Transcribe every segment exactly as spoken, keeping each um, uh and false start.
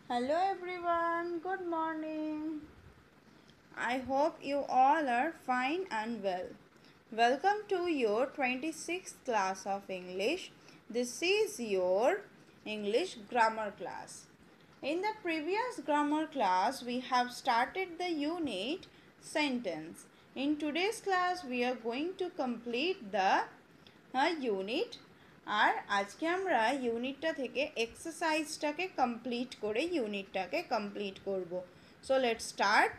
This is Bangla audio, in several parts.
Hello everyone, good morning. I hope you all are fine and well. Welcome to your twenty-sixth class of English. This is your English grammar class. In the previous grammar class, we have started the unit sentence. In today's class, we are going to complete the uh, unit আর আজকে আমরা ইউনিটটা থেকে এক্সারসাইজটাকে কমপ্লিট করে ইউনিটটাকে কমপ্লিট করব so let's start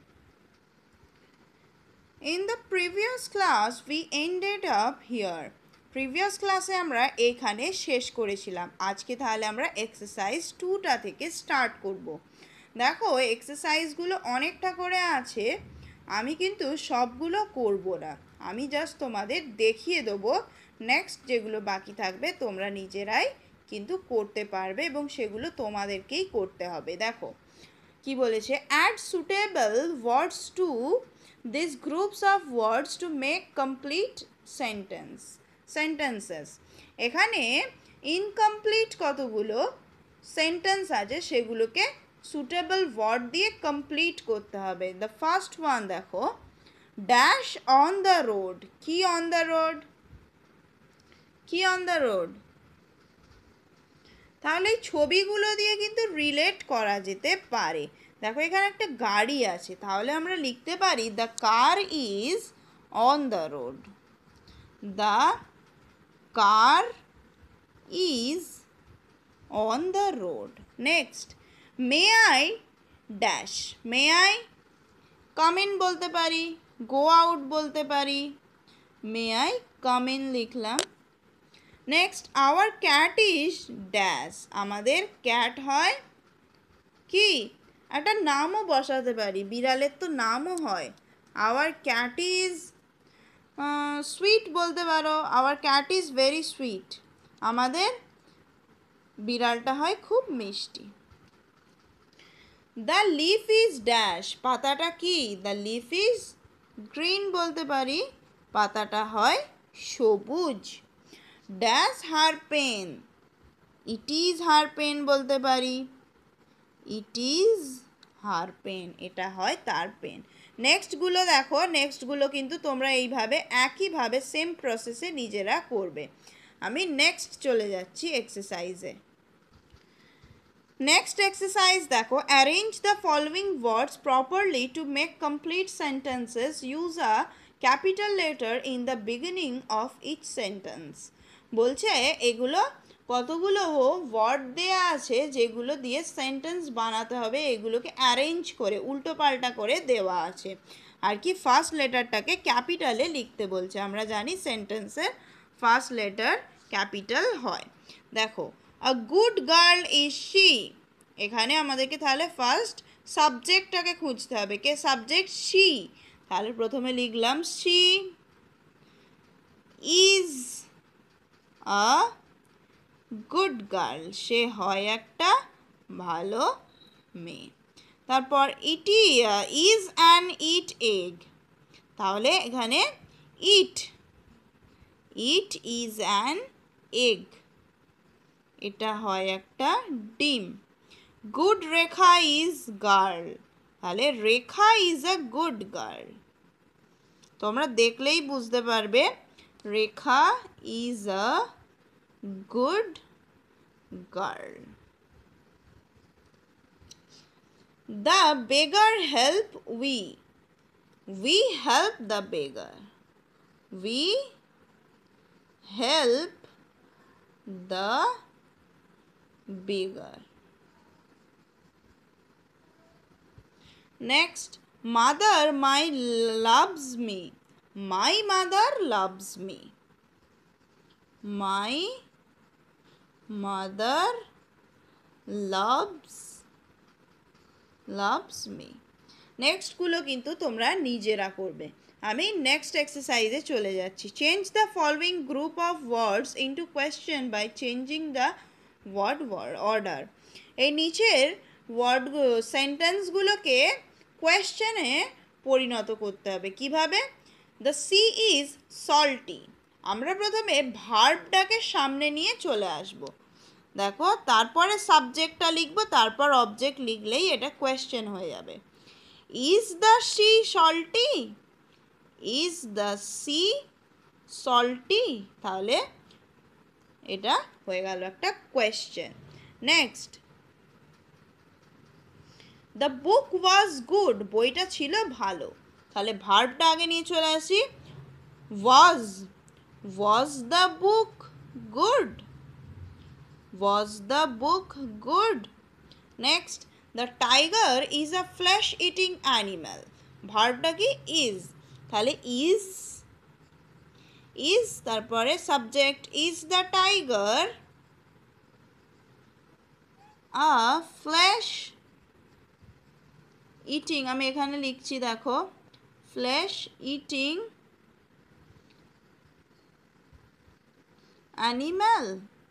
in the previous class we ended up here previous ক্লাসে আমরা এখানে শেষ করেছিলাম আজকে তাহলে আমরা এক্সারসাইজ টুটা থেকে স্টার্ট করব দেখো এক্সারসাইজগুলো অনেকটা করে আছে আমি কিন্তু সবগুলো করব না আমি জাস্ট তোমাদের দেখিয়ে দেবো নেক্সট যেগুলো বাকি থাকবে তোমরা নিজেরাই কিন্তু করতে পারবে এবং সেগুলো তোমাদেরকেই করতে হবে দেখো কি বলেছে add suitable words to this groups of words to make complete sentence sentences এখানে ইনকমপ্লিট কতগুলো সেন্টেন্স আছে সেগুলোকে সুটেবল ওয়ার্ড দিয়ে কমপ্লিট করতে হবে দ্য ফার্স্ট ওয়ান দেখো ড্যাশ অন দ্য রোড কি অন দ্য রোড কি অন দ্য রোড তাহলে এই ছবিগুলো দিয়ে কিন্তু রিলেট করা যেতে পারে দেখো এখানে একটা গাড়ি আছে তাহলে আমরা লিখতে পারি the car is on the road the car is on the road next may I dash may I come in বলতে পারি গো আউট বলতে পারি মে আই কাম ইন লিখলাম next our cat is dash আমাদের ক্যাট হয় কি একটা নামও বসাতে পারি বিড়ালের তো নামও হয় আওয়ার ক্যাট ইজ সুইট বলতে পারো our cat is very sweet আমাদের বিড়ালটা হয় খুব মিষ্টি দ্য লিফ ইজ ড্যাশ পাতাটা কি দ্য লিফ ইজ গ্রিন বলতে পারি পাতাটা হয় সবুজ dash her pen it is her pen বলতে পারি ইট ইজ হার পেন এটা হয় তার পেন নেক্সটগুলো দেখো নেক্সটগুলো কিন্তু তোমরা এইভাবে একইভাবে সেম প্রসেসে নিজেরা করবে আমি নেক্সট চলে যাচ্ছি এক্সারসাইজে নেক্সট এক্সারসাইজ দেখো arrange the following words properly to make complete sentences use a capital letter in the beginning of each sentence বলছে এগুলো কতগুলো ওয়ার্ড দেয়া আছে যেগুলো দিয়ে সেন্টেন্স বানাতে হবে এগুলোকে অ্যারেঞ্জ করে উল্টো পাল্টা করে দেওয়া আছে আর কি ফার্স্ট লেটারটাকে ক্যাপিটালে লিখতে বলছে আমরা জানি সেন্টেন্সের ফার্স্ট লেটার ক্যাপিটাল হয় দেখো a good girl is she এখানে আমাদেরকে তাহলে ফার্স্ট সাবজেক্টটাকে খুঁজতে হবে কে সাবজেক্ট শি তাহলে প্রথমে লিখলাম she is a good girl সে হয় একটা ভালো মেয়ে তারপর it is an it egg তাহলে এখানে it it is an egg এটা হয় একটা ডিম গুড রেখা ইজ গার্ল তাহলে Rekha is a good girl তোমরা দেখলেই বুঝতে পারবে Rekha is a good girl. The beggar help we. We help the beggar. We help the beggar. Next, mother, my loves me. My mother loves me. My mother loves loves me নেক্সটগুলো কিন্তু তোমরা নিজেরা করবে আমি নেক্সট এক্সারসাইজে চলে যাচ্ছি change the following group of words into question by changing the word order এই নিচের ওয়ার্ড সেন্টেন্সগুলোকে কোয়েশ্চেনে পরিণত করতে হবে কিভাবে দ্য সি ইজ সল্টি আমরা প্রথমে ভার্বটাকে সামনে নিয়ে চলে আসব দেখো তারপরে সাবজেক্টটা লিখবো, তারপর অবজেক্ট লিখলেই এটা কোয়েশ্চেন হয়ে যাবে। Is the sea salty? Is the sea salty? তাহলে এটা হয়ে গেল একটা question. Next, the book was good, বইটা ছিল ভালো। তাহলে ভার্বটা আগে নিয়ে চলে আসি। Was, was the book good? Was the book good? Next, the tiger is a flesh eating animal, verb কি? ইজ। তাহলে ইজ, ইজ তারপরে subject, is the tiger a flesh eating, আমি এখানে লিখছি দেখো, flesh eating animal.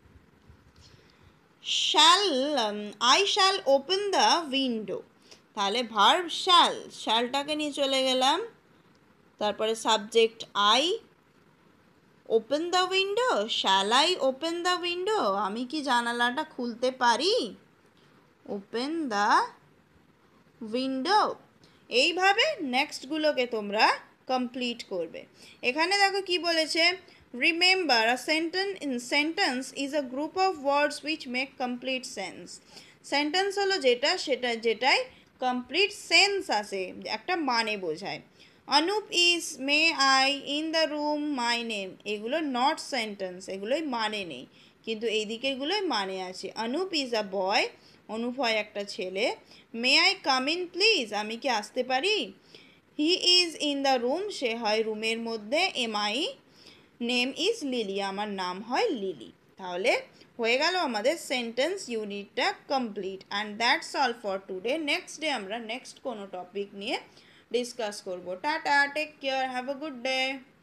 Shall, I shall open the window, তাহলে ভার্ব শ্যাল, শ্যালটাকে নিয়ে চলে গেলাম, তারপরে subject I, open the window, shall I open the window, আমি কি জানালাটা খুলতে পারি? Open the window. এইভাবে নেক্সটগুলোকে তোমরা কমপ্লিট করবে। এখানে দেখো কি বলেছে, remember a sentence in sentence is a group of words which make complete sense. Sentence হলো যেটা, সেটা যেটাই কমপ্লিট সেন্স আসে, একটা মানে বোঝায়। Anup is, may I, in the room, my name, এগুলো নট সেন্টেন্স, এগুলোই মানে নেই, কিন্তু এই দিকেরগুলোই মানে আছে। Anup is a boy, Anup হয় একটা ছেলে। May I come in please, আমি কি আসতে পারি? He is in the room, সে হয় রুমের মধ্যে। Am I, name is Lily, আমার নাম হয় লিলি। তাহলে হয়ে গেল আমাদের সেন্টেন্স ইউনিটটা complete. And that's all for today. Next day আমরা নেক্সট কোনো টপিক নিয়ে ডিসকাস করবো। টাটা, take care, have a good day.